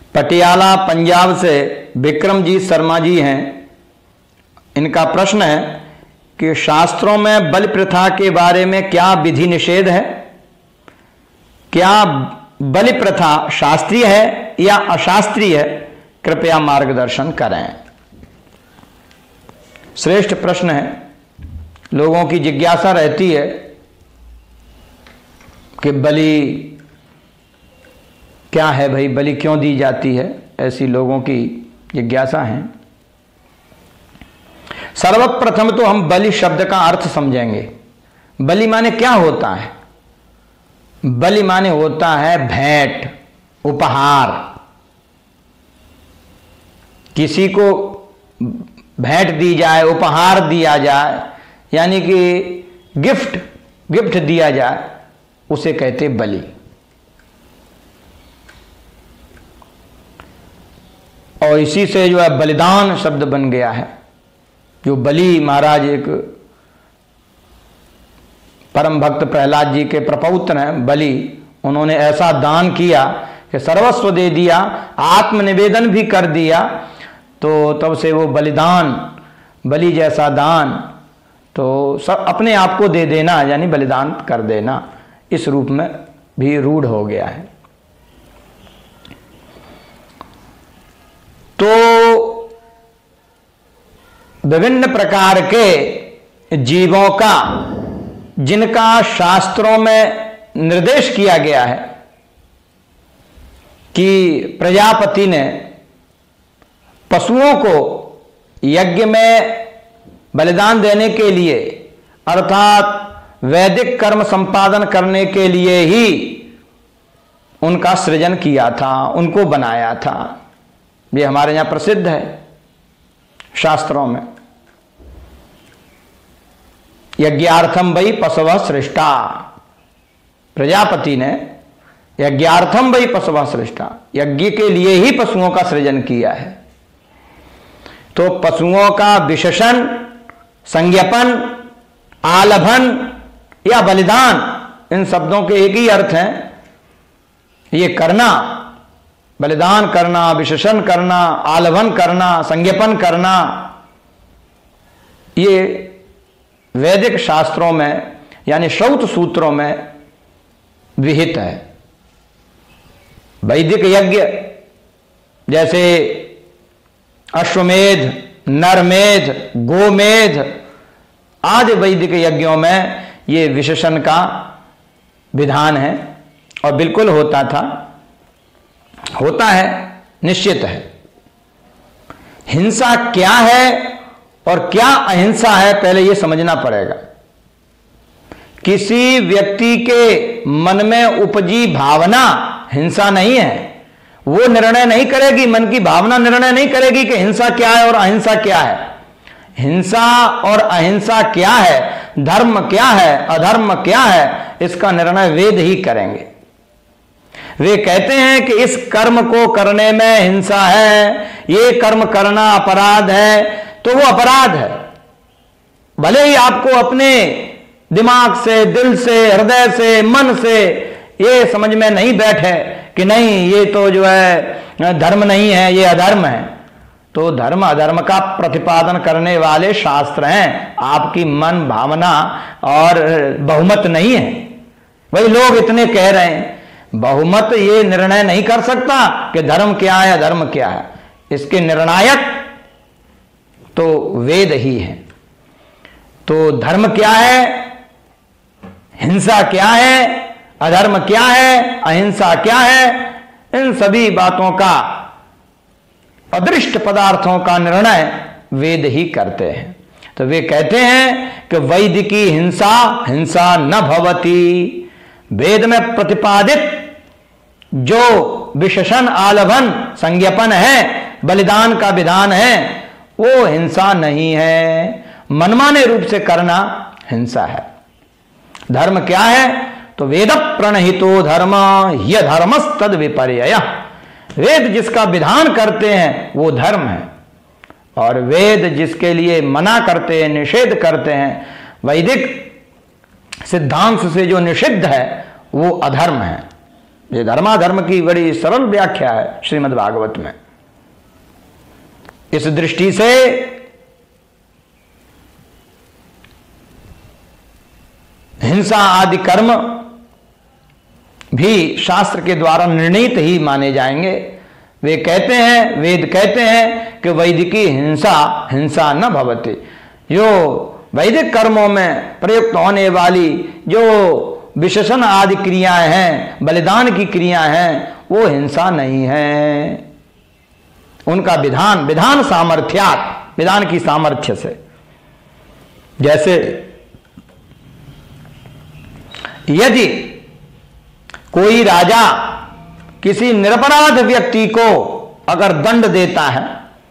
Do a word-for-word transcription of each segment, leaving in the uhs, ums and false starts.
पटियाला पंजाब से विक्रमजीत शर्मा जी हैं। इनका प्रश्न है कि शास्त्रों में बलि प्रथा के बारे में क्या विधि निषेध है? क्या बलि प्रथा शास्त्रीय है या अशास्त्रीय है? कृपया मार्गदर्शन करें। श्रेष्ठ प्रश्न है। लोगों की जिज्ञासा रहती है कि बलि क्या है भाई, बलि क्यों दी जाती है, ऐसी लोगों की जिज्ञासा है। सर्वप्रथम तो हम बलि शब्द का अर्थ समझेंगे। बलि माने क्या होता है? बलि माने होता है भेंट, उपहार। किसी को भेंट दी जाए, उपहार दिया जाए, यानी कि गिफ्ट गिफ्ट दिया जाए, उसे कहते बलि। और इसी से जो है बलिदान शब्द बन गया है। जो बलि महाराज एक परम भक्त प्रहलाद जी के प्रपौत्र हैं बलि, उन्होंने ऐसा दान किया कि सर्वस्व दे दिया, आत्मनिवेदन भी कर दिया। तो तब से वो बलिदान, बलि जैसा दान, तो सब अपने आप को दे देना यानी बलिदान कर देना, इस रूप में भी रूढ़ हो गया है। तो विभिन्न प्रकार के जीवों का जिनका शास्त्रों में निर्देश किया गया है कि प्रजापति ने पशुओं को यज्ञ में बलिदान देने के लिए, अर्थात वैदिक कर्म संपादन करने के लिए ही उनका सृजन किया था, उनको बनाया था। ये हमारे यहां प्रसिद्ध है शास्त्रों में। यज्ञार्थम वही पशवः सृष्टा, प्रजापति ने यज्ञार्थम वही पशवः सृष्टा, यज्ञ के लिए ही पशुओं का सृजन किया है। तो पशुओं का विशेषण, संज्ञापन, आलभन या बलिदान, इन शब्दों के एक ही अर्थ हैं। ये करना, बलिदान करना, विशेषण करना, आलभन करना, संज्ञापन करना, ये वैदिक शास्त्रों में यानी श्रौत सूत्रों में विहित है। वैदिक यज्ञ जैसे अश्वमेध, नरमेध, गोमेध आदि वैदिक यज्ञों में ये विशेषण का विधान है और बिल्कुल होता था, होता है, निश्चित है। हिंसा क्या है और क्या अहिंसा है, पहले यह समझना पड़ेगा। किसी व्यक्ति के मन में उपजी भावना हिंसा नहीं है। वो निर्णय नहीं करेगी, मन की भावना निर्णय नहीं करेगी कि हिंसा क्या है और अहिंसा क्या है। हिंसा और अहिंसा क्या है, धर्म क्या है, अधर्म क्या है, इसका निर्णय वेद ही करेंगे। वे कहते हैं कि इस कर्म को करने में हिंसा है, ये कर्म करना अपराध है, तो वो अपराध है। भले ही आपको अपने दिमाग से, दिल से, हृदय से, मन से ये समझ में नहीं बैठे कि नहीं ये तो जो है धर्म नहीं है, ये अधर्म है, तो धर्म अधर्म का प्रतिपादन करने वाले शास्त्र हैं, आपकी मन भावना और बहुमत नहीं है। वही लोग इतने कह रहे हैं, बहुमत ये निर्णय नहीं कर सकता कि धर्म क्या है, अधर्म क्या है। इसके निर्णायक तो वेद ही है। तो धर्म क्या है, हिंसा क्या है, अधर्म क्या है, अहिंसा क्या है, इन सभी बातों का, अदृष्ट पदार्थों का निर्णय वेद ही करते हैं। तो वे कहते हैं कि वैदिकी हिंसा हिंसा न भवति। वेद में प्रतिपादित जो विशेषण, आलभन, संज्ञापन है, बलिदान का विधान है, वो हिंसा नहीं है। मनमाने रूप से करना हिंसा है। धर्म क्या है? तो वेद प्रणहितो धर्म ह्य धर्मस्तद विपर्यय। वेद जिसका विधान करते हैं वो धर्म है, और वेद जिसके लिए मना करते हैं, निषेध करते हैं, वैदिक सिद्धांत से जो निषिद्ध है वो अधर्म है। ये धर्माधर्म की बड़ी सरल व्याख्या है श्रीमद् भागवत में। इस दृष्टि से हिंसा आदि कर्म भी शास्त्र के द्वारा निर्णीत ही माने जाएंगे। वे कहते हैं, वेद कहते हैं कि वैदिकी हिंसा हिंसा न भवति। जो वैदिक कर्मों में प्रयुक्त होने वाली जो विशेषण आदि क्रियाएं हैं, बलिदान की क्रियाएं हैं, वो हिंसा नहीं है। उनका विधान विधान सामर्थ्यात, विधान की सामर्थ्य से। जैसे यदि कोई राजा किसी निरपराध व्यक्ति को अगर दंड देता है,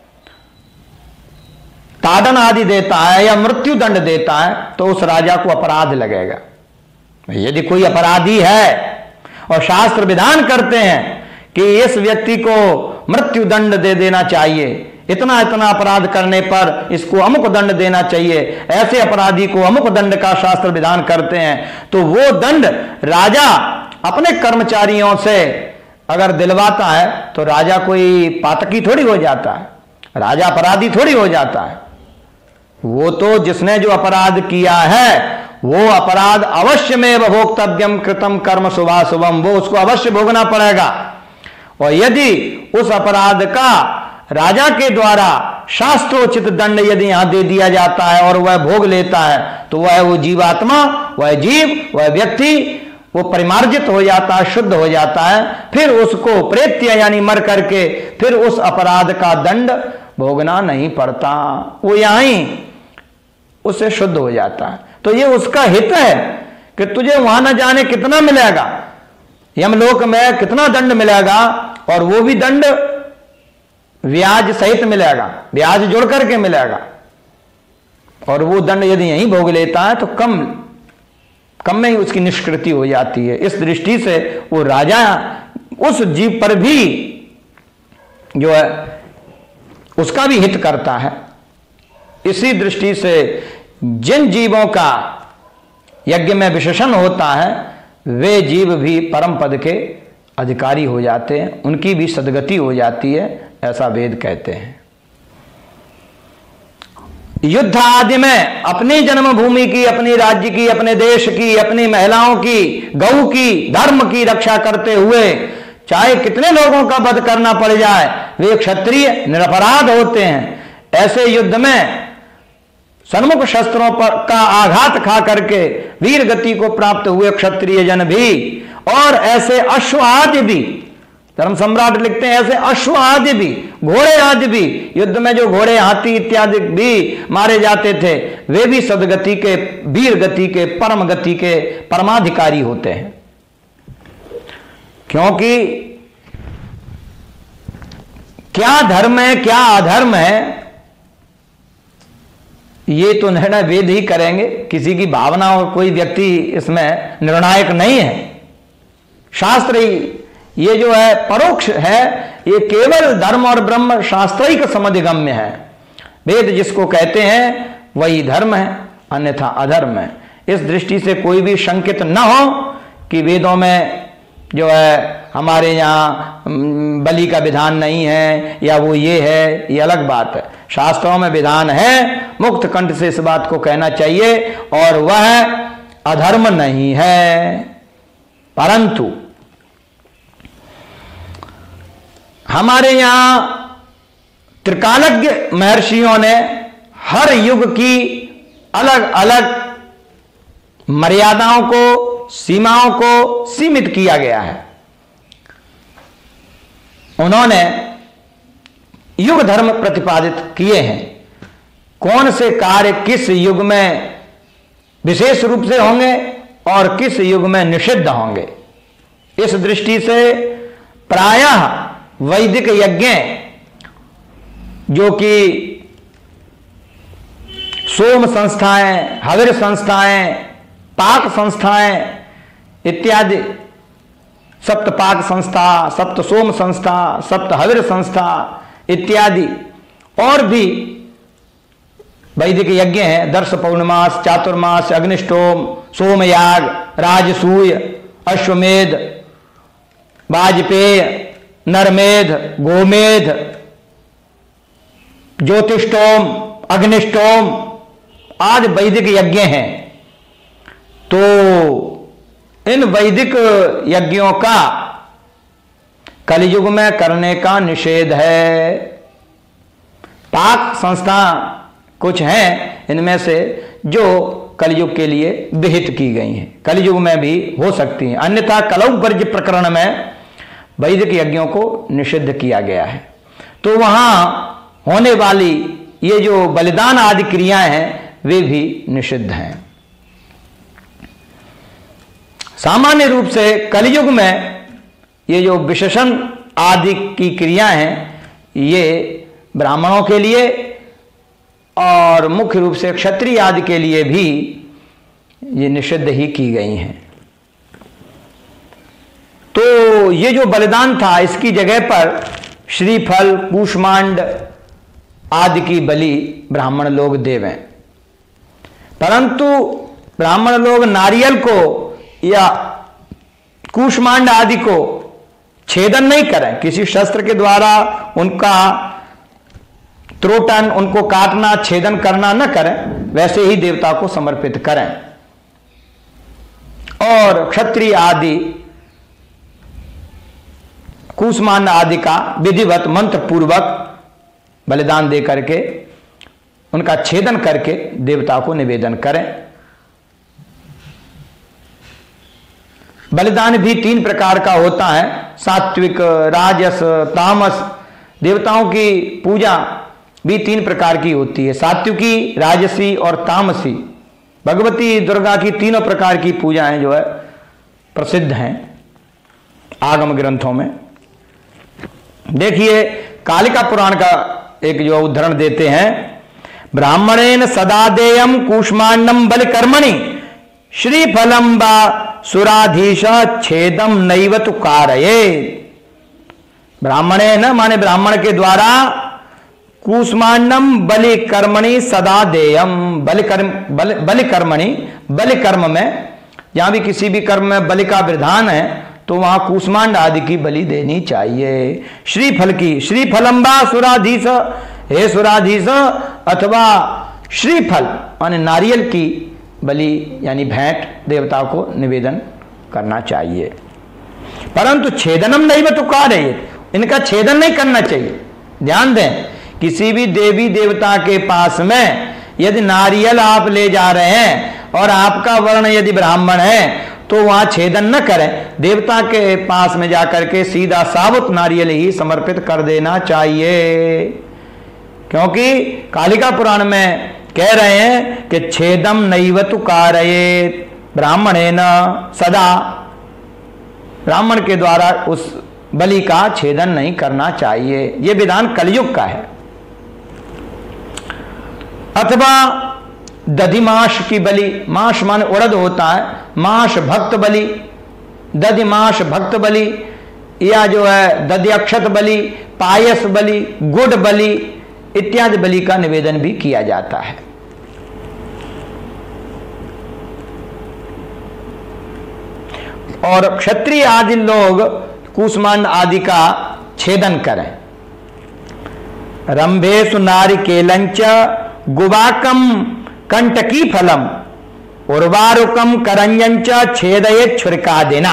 ताड़न आदि देता है या मृत्यु दंड देता है, तो उस राजा को अपराध लगेगा। यदि कोई अपराधी है और शास्त्र विधान करते हैं कि इस व्यक्ति को मृत्यु दंड दे देना चाहिए, इतना इतना अपराध करने पर इसको अमुक दंड देना चाहिए, ऐसे अपराधी को अमुक दंड का शास्त्र विधान करते हैं, तो वो दंड राजा अपने कर्मचारियों से अगर दिलवाता है तो राजा कोई पातकी थोड़ी हो जाता है, राजा अपराधी थोड़ी हो जाता है। वो तो जिसने जो अपराध किया है वो अपराध अवश्य में भोक्तव्यम कृतम कर्म शुभाशुभम, वो उसको अवश्य भोगना पड़ेगा। और यदि उस अपराध का राजा के द्वारा शास्त्रोचित दंड यदि यहां दे दिया जाता है और वह भोग लेता है, तो वह वो जीवात्मा, वह जीव, वह व्यक्ति वो परिमार्जित हो जाता है, शुद्ध हो जाता है। फिर उसको प्रेत्य यानी मर करके फिर उस अपराध का दंड भोगना नहीं पड़ता, वो यहां ही उससे शुद्ध हो जाता है। तो ये उसका हित है कि तुझे वहां न जाने कितना मिलेगा, यमलोक में कितना दंड मिलेगा, और वो भी दंड ब्याज सहित मिलेगा, ब्याज जोड़ करके मिलेगा। और वो दंड यदि यहीं भोग लेता है तो कम कम में ही उसकी निष्कृति हो जाती है। इस दृष्टि से वो राजा उस जीव पर भी जो है उसका भी हित करता है। इसी दृष्टि से जिन जीवों का यज्ञ में विशेषण होता है वे जीव भी परम पद के अधिकारी हो जाते हैं, उनकी भी सद्गति हो जाती है, ऐसा वेद कहते हैं। युद्ध आदि में अपनी जन्मभूमि की, अपनी राज्य की, अपने देश की, अपनी महिलाओं की, गौ की, धर्म की रक्षा करते हुए चाहे कितने लोगों का वध करना पड़ जाए, वे क्षत्रिय निरपराध होते हैं। ऐसे युद्ध में सन्मुख शस्त्रों पर का आघात खा करके वीर गति को प्राप्त हुए क्षत्रिय जन भी, और ऐसे अश्व आदि भी, धर्म सम्राट लिखते हैं ऐसे अश्व आदि भी, घोड़े आदि भी, युद्ध में जो घोड़े, हाथी इत्यादि भी मारे जाते थे, वे भी सदगति के, वीर गति के, परम गति के परमाधिकारी होते हैं। क्योंकि क्या धर्म है क्या अधर्म है ये तो निर्णय वेद ही करेंगे, किसी की भावना और कोई व्यक्ति इसमें निर्णायक नहीं है। शास्त्र ही ये जो है परोक्ष है, ये केवल धर्म और ब्रह्म शास्त्रिक समधिगम्य है। वेद जिसको कहते हैं वही धर्म है, अन्यथा अधर्म है। इस दृष्टि से कोई भी शंकित न हो कि वेदों में जो है हमारे यहाँ बलि का विधान नहीं है या वो ये है, ये अलग बात है। शास्त्रों में विधान है, मुक्त कंठ से इस बात को कहना चाहिए, और वह अधर्म नहीं है। परंतु हमारे यहां त्रिकालज्ञ महर्षियों ने हर युग की अलग अलग मर्यादाओं को, सीमाओं को सीमित किया गया है। उन्होंने युग धर्म प्रतिपादित किए हैं, कौन से कार्य किस युग में विशेष रूप से होंगे और किस युग में निषिद्ध होंगे। इस दृष्टि से प्रायः वैदिक यज्ञ जो कि सोम संस्थाएं, हविर संस्थाएं, पाक संस्थाएं इत्यादि, सप्त पाक संस्था, सप्त सोम संस्था, सप्त हविर संस्था इत्यादि और भी वैदिक यज्ञ हैं। दर्श पौर्णमास, चातुर्मास, अग्निष्टोम, सोमयाग, राजसूय, अश्वमेध वाजपेय, नरमेध, गोमेध, ज्योतिष्टोम, अग्निष्टोम आज वैदिक यज्ञ हैं। तो इन वैदिक यज्ञों का कलयुग में करने का निषेध है। पाक संस्था कुछ हैं इनमें से जो कलयुग के लिए विहित की गई हैं, कलयुग में भी हो सकती हैं, अन्यथा कलौ वर्ज प्रकरण में वैदिक यज्ञों को निषिद्ध किया गया है। तो वहां होने वाली ये जो बलिदान आदि क्रियाएं हैं वे भी निषिद्ध हैं। सामान्य रूप से कलयुग में ये जो विशेषण आदि की क्रियाएं हैं ये ब्राह्मणों के लिए और मुख्य रूप से क्षत्रिय आदि के लिए भी ये निषिद्ध ही की गई हैं। तो ये जो बलिदान था इसकी जगह पर श्रीफल, कूष्मांड आदि की बलि ब्राह्मण लोग देवें, परंतु ब्राह्मण लोग नारियल को या कूष्मांड आदि को छेदन नहीं करें, किसी शस्त्र के द्वारा उनका त्रोटन, उनको काटना, छेदन करना न करें, वैसे ही देवता को समर्पित करें। और क्षत्रिय आदि कूष्मांड आदि का विधिवत मंत्र पूर्वक बलिदान दे करके उनका छेदन करके देवता को निवेदन करें। बलिदान भी तीन प्रकार का होता है, सात्विक, राजस, तामस। देवताओं की पूजा भी तीन प्रकार की होती है, सात्विकी, राजसी और तामसी। भगवती दुर्गा की तीनों प्रकार की पूजाएं जो है प्रसिद्ध हैं आगम ग्रंथों में। देखिए कालिका पुराण का एक जो उदाहरण देते हैं, ब्राह्मणेन सदा देयम कूष्मांडम बल कर्मणि श्रीफलम बा सुराधीश छेदम नैव तु कारयेत्। ब्राह्मणेन माने ब्राह्मण के द्वारा कूष्मांडम बलि कर्मणि सदा देयम, बलि कर्म बलि बलि कर्मणि, बलि कर्म में जहां भी किसी भी कर्म में बलि का विधान है तो वहां कूष्मांड आदि की बलि देनी चाहिए। श्रीफल की, श्रीफलम्बा सुराधीश, हे सुराधीश अथवा श्रीफल माने नारियल की बलि यानी भेंट देवता को निवेदन करना चाहिए। परंतु छेदनम नहीं में तो कार्य, इनका छेदन नहीं करना चाहिए। ध्यान दें, किसी भी देवी देवता के पास में यदि नारियल आप ले जा रहे हैं और आपका वर्ण यदि ब्राह्मण है तो वहां छेदन न करें, देवता के पास में जाकर के सीधा साबुत नारियल ही समर्पित कर देना चाहिए। क्योंकि कालिका पुराण में कह रहे हैं कि छेदम नैव तु कारयेत्, ब्राह्मणेन सदा, ब्राह्मण के द्वारा उस बलि का छेदन नहीं करना चाहिए। यह विधान कलयुग का है। अथवा दधिमाश की बलि, माश मान उड़द होता है, माश भक्त बलि, दधिमाश भक्त बलि, या जो है दध्यक्षत बलि, पायस बलि, गुड़ बलि इत्यादि बलि का निवेदन भी किया जाता है। और क्षत्रिय आदि लोग कूष्मांड आदि का छेदन करें। रंभेषु नारिकेलंच गुबाकम कंटकी फलम उर्वारुकम करंजंच छेदये छुरिकादिना।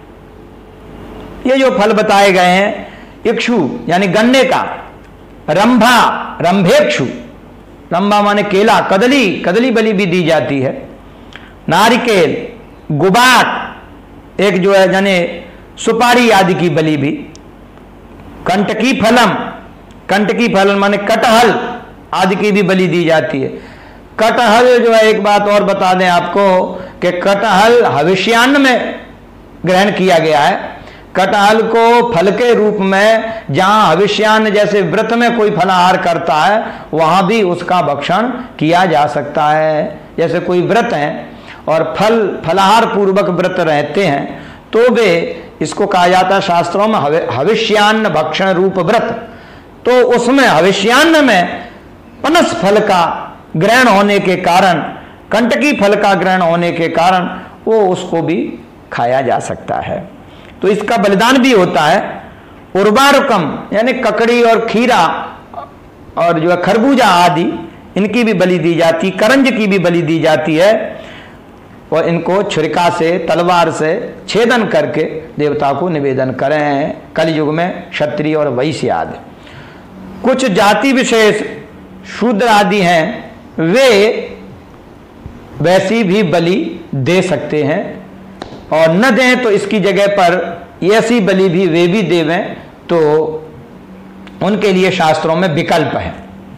ये जो फल बताए गए हैं, इक्षु यानी गन्ने का, रंभा रंभेक्षु, रंभा माने केला, कदली, कदली बलि भी दी जाती है, नारिकेल, गुबाक एक जो है यानी सुपारी आदि की बलि भी, कंटकी फलम, कंटकी फल माने कटहल आदि की भी बलि दी जाती है। कटहल जो है, एक बात और बता दें आपको कि कटहल हविष्यान्न में ग्रहण किया गया है। कटहल को फल के रूप में जहां हविष्यान्न जैसे व्रत में कोई फलाहार करता है वहां भी उसका भक्षण किया जा सकता है। जैसे कोई व्रत है और फल फलाहार पूर्वक व्रत रहते हैं तो वे, इसको कहा जाता है शास्त्रों में हविष्यान्न भक्षण रूप व्रत। तो उसमें हविष्यान्न में पनस फल का ग्रहण होने के कारण, कंटकी फल का ग्रहण होने के कारण वो उसको भी खाया जा सकता है। तो इसका बलिदान भी होता है। उर्वारुकम यानी ककड़ी और खीरा और जो है खरबूजा आदि, इनकी भी बलि दी जाती, करंज की भी बलि दी जाती है, और इनको छुरिका से, तलवार से छेदन करके देवता को निवेदन करें। कलयुग में क्षत्रिय और वैश्य आदि, कुछ जाति विशेष शूद्र आदि हैं, वे वैसी भी बलि दे सकते हैं, और न दें तो इसकी जगह पर ऐसी बलि भी वे भी देवें, तो उनके लिए शास्त्रों में विकल्प है।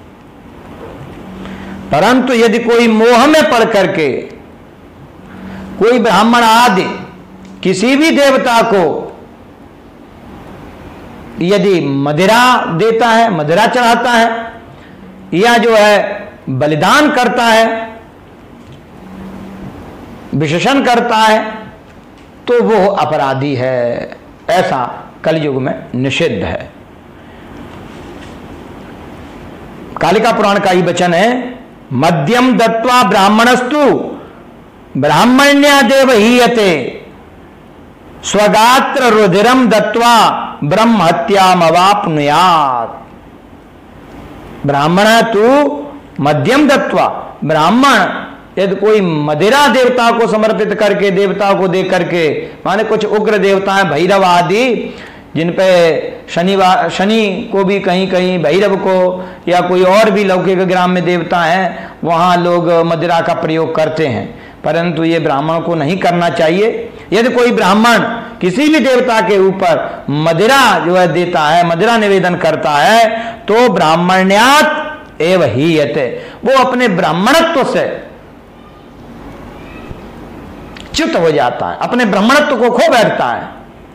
परंतु यदि कोई मोह में पड़ करके कोई ब्राह्मण आदि किसी भी देवता को यदि मदिरा देता है, मदिरा चढ़ाता है, या जो है बलिदान करता है, विशेषण करता है, तो वो अपराधी है। ऐसा कलयुग में निषिद्ध है। कालिका पुराण का ही वचन है, मध्यम दत्वा ब्राह्मणस्तु ब्राह्मण्या देव हीयते स्वगात्र रुधिरम दत्वा ब्रह्म हत्यामवाप्नुयात्। ब्राह्मण तू मध्यम दत्वा, ब्राह्मण यदि कोई मदिरा देवता को समर्पित करके, देवता को दे करके, माने कुछ उग्र देवता है भैरव आदि, जिन पे शनिवार शनि को भी कहीं कहीं भैरव को, या कोई और भी लौकिक ग्राम में देवता हैं, वहां लोग मदिरा का प्रयोग करते हैं, परंतु ये ब्राह्मण को नहीं करना चाहिए। यदि कोई ब्राह्मण किसी भी देवता के ऊपर मदिरा जो है देता है, मदिरा निवेदन करता है, तो ब्राह्मण्यात् एव हीयते, वो अपने ब्राह्मणत्व से च्युत हो जाता है, अपने ब्राह्मणत्व को खो बैठता है।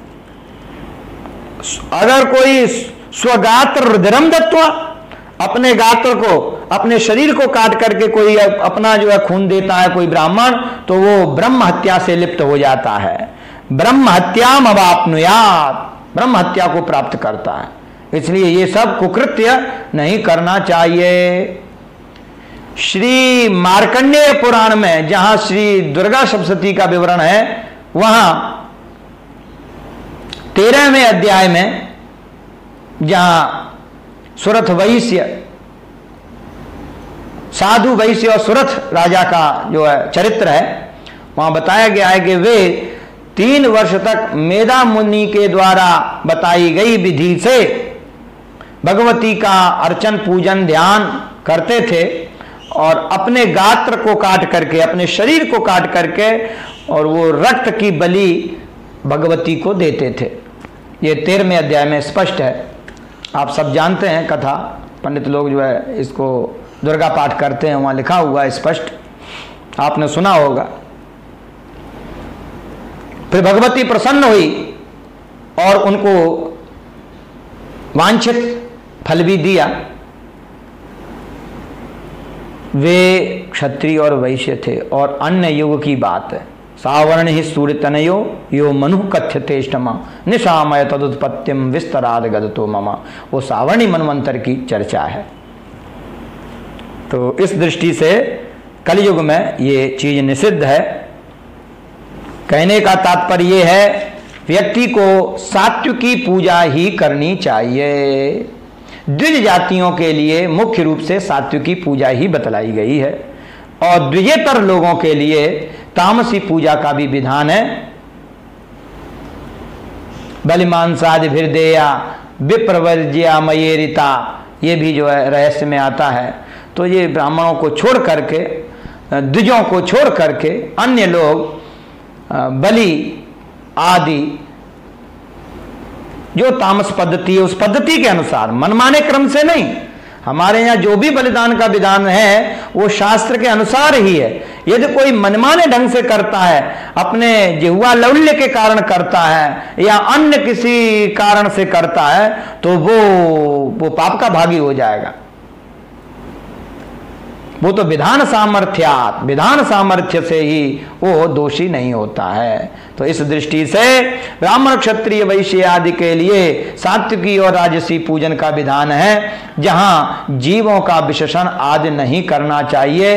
अगर कोई स्वगात्र रुधिरम दत्वा, अपने गात्र को, अपने शरीर को काट करके कोई अपना जो है खून देता है कोई ब्राह्मण, तो वो ब्रह्म हत्या से लिप्त हो जाता है। ब्रह्म हत्याम अवाप्नुयात्, ब्रह्म हत्या को प्राप्त करता है। इसलिए ये सब कुकृत्य नहीं करना चाहिए। श्री मार्कंडेय पुराण में जहां श्री दुर्गा सप्तशती का विवरण है, वहां तेरहवें अध्याय में जहां सुरथ वैश्य, साधु वैश्य और सुरथ राजा का जो है चरित्र है, वहां बताया गया है कि वे तीन वर्ष तक मेधा मुनि के द्वारा बताई गई विधि से भगवती का अर्चन पूजन ध्यान करते थे, और अपने गात्र को काट करके, अपने शरीर को काट करके, और वो रक्त की बलि भगवती को देते थे। ये तेरहवें अध्याय में स्पष्ट है। आप सब जानते हैं कथा, पंडित लोग जो है इसको दुर्गा पाठ करते हैं, वहां लिखा हुआ है स्पष्ट, आपने सुना होगा। फिर भगवती प्रसन्न हुई और उनको वांछित फल भी दिया। वे क्षत्रिय और वैश्य थे, और अन्य युग की बात है। सावर्ण ही सूर्य तनयो यो मनु कथ्यतेष्टमा निशामय तदुत्पत्तिम विस्तराद गदतो ममा, वो सावर्णी मनवंतर की चर्चा है। तो इस दृष्टि से कलयुग में ये चीज निषिद्ध है। कहने का तात्पर्य ये है, व्यक्ति को सात्विकी पूजा ही करनी चाहिए। द्विज जातियों के लिए मुख्य रूप से सात्विकी पूजा ही बतलाई गई है, और द्विजेतर लोगों के लिए तामसी पूजा का भी विधान है। बलिमांसादि भिर्देया विप्रवर्ज्या मयेरिता, ये भी जो है रहस्य में आता है। तो ये ब्राह्मणों को छोड़ करके, द्विजों को छोड़ करके अन्य लोग बलि आदि जो तामस पद्धति है, उस पद्धति के अनुसार, मनमाने क्रम से नहीं। हमारे यहाँ जो भी बलिदान का विधान है वो शास्त्र के अनुसार ही है। यदि कोई मनमाने ढंग से करता है, अपने जिह्वा लौल्य के कारण करता है, या अन्य किसी कारण से करता है, तो वो वो पाप का भागी हो जाएगा। वो तो विधान सामर्थ्यात, विधान सामर्थ्य से ही वो दोषी नहीं होता है। तो इस दृष्टि से ब्राह्मण क्षत्रिय वैश्य आदि के लिए सात्विकी और राजसी पूजन का विधान है, जहां जीवों का विशेषण आदि नहीं करना चाहिए।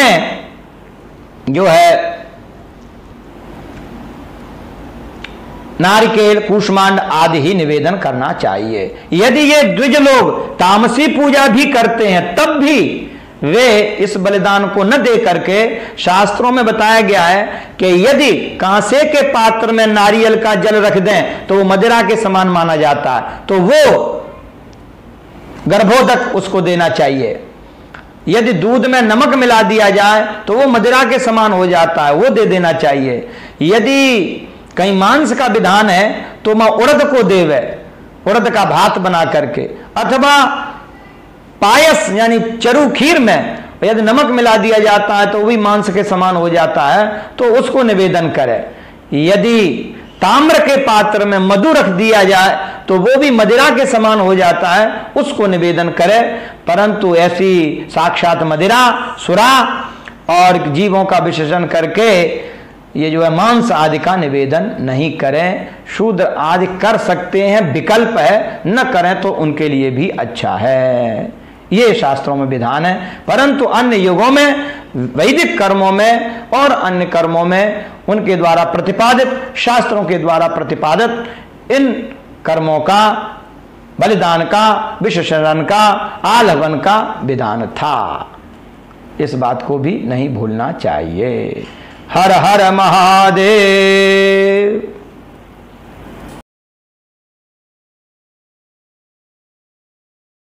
उन्हें जो है नारिकेल, कूष्मांड आदि ही निवेदन करना चाहिए। यदि ये द्विज लोग तामसी पूजा भी करते हैं तब भी वे इस बलिदान को न दे करके, शास्त्रों में बताया गया है कि यदि कांसे के पात्र में नारियल का जल रख दें तो वो मदिरा के समान माना जाता है, तो वो गर्भोदक उसको देना चाहिए। यदि दूध में नमक मिला दिया जाए तो वो मदिरा के समान हो जाता है, वो दे देना चाहिए। यदि कहीं मांस का विधान है तो मां उड़द को देवे, उड़द का भात बना करके, अथवा पायस यानी चरू खीर में यदि नमक मिला दिया जाता है तो भी मांस के समान हो जाता है, तो उसको निवेदन करे। यदि ताम्र के पात्र में मधु रख दिया जाए तो वो भी मदिरा के समान हो जाता है, उसको निवेदन करे। परंतु ऐसी साक्षात मदिरा, सुरा और जीवों का विशेषण करके ये जो है मांस आदि का निवेदन नहीं करें। शूद्र आदि कर सकते हैं, विकल्प है, न करें तो उनके लिए भी अच्छा है। ये शास्त्रों में विधान है। परंतु अन्य युगों में, वैदिक कर्मों में और अन्य कर्मों में उनके द्वारा प्रतिपादित, शास्त्रों के द्वारा प्रतिपादित इन कर्मों का, बलिदान का, विशेषण का, आलवन का विधान था। इस बात को भी नहीं भूलना चाहिए। हर हर महादेव।